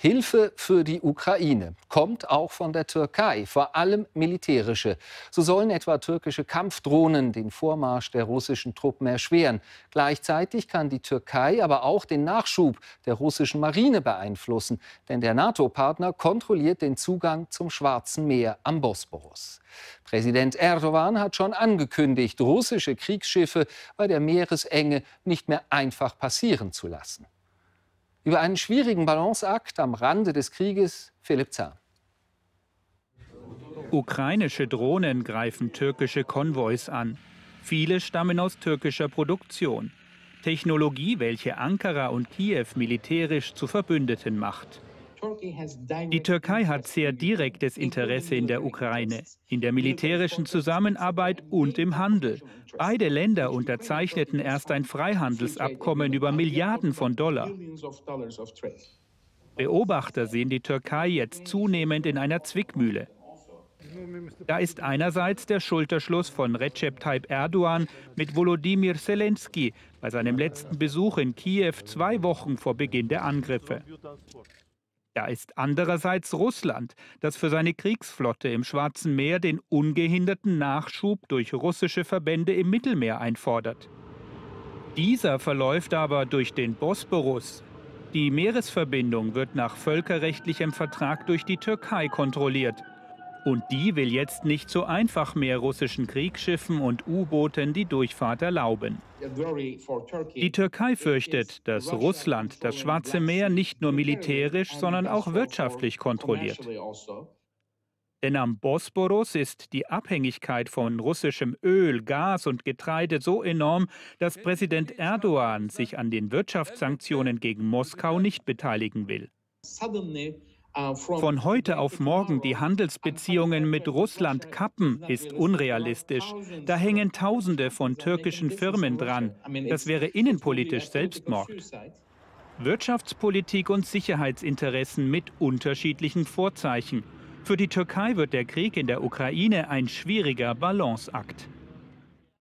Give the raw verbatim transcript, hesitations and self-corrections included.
Hilfe für die Ukraine kommt auch von der Türkei, vor allem militärische. So sollen etwa türkische Kampfdrohnen den Vormarsch der russischen Truppen erschweren. Gleichzeitig kann die Türkei aber auch den Nachschub der russischen Marine beeinflussen. Denn der NATO-Partner kontrolliert den Zugang zum Schwarzen Meer am Bosporus. Präsident Erdogan hat schon angekündigt, russische Kriegsschiffe bei der Meeresenge nicht mehr einfach passieren zu lassen. Über einen schwierigen Balanceakt am Rande des Krieges, Philipp Zahn. Ukrainische Drohnen greifen türkische Konvois an. Viele stammen aus türkischer Produktion. Technologie, welche Ankara und Kiew militärisch zu Verbündeten macht. Die Türkei hat sehr direktes Interesse in der Ukraine, in der militärischen Zusammenarbeit und im Handel. Beide Länder unterzeichneten erst ein Freihandelsabkommen über Milliarden von Dollar. Beobachter sehen die Türkei jetzt zunehmend in einer Zwickmühle. Da ist einerseits der Schulterschluss von Recep Tayyip Erdogan mit Volodymyr Zelensky bei seinem letzten Besuch in Kiew zwei Wochen vor Beginn der Angriffe. Da ist andererseits Russland, das für seine Kriegsflotte im Schwarzen Meer den ungehinderten Nachschub durch russische Verbände im Mittelmeer einfordert. Dieser verläuft aber durch den Bosporus. Die Meeresverbindung wird nach völkerrechtlichem Vertrag durch die Türkei kontrolliert. Und die will jetzt nicht so einfach mehr russischen Kriegsschiffen und U-Booten die Durchfahrt erlauben. Die Türkei fürchtet, dass Russland das Schwarze Meer nicht nur militärisch, sondern auch wirtschaftlich kontrolliert. Denn am Bosporus ist die Abhängigkeit von russischem Öl, Gas und Getreide so enorm, dass Präsident Erdogan sich an den Wirtschaftssanktionen gegen Moskau nicht beteiligen will. Von heute auf morgen die Handelsbeziehungen mit Russland kappen, ist unrealistisch. Da hängen Tausende von türkischen Firmen dran. Das wäre innenpolitisch Selbstmord. Wirtschaftspolitik und Sicherheitsinteressen mit unterschiedlichen Vorzeichen. Für die Türkei wird der Krieg in der Ukraine ein schwieriger Balanceakt.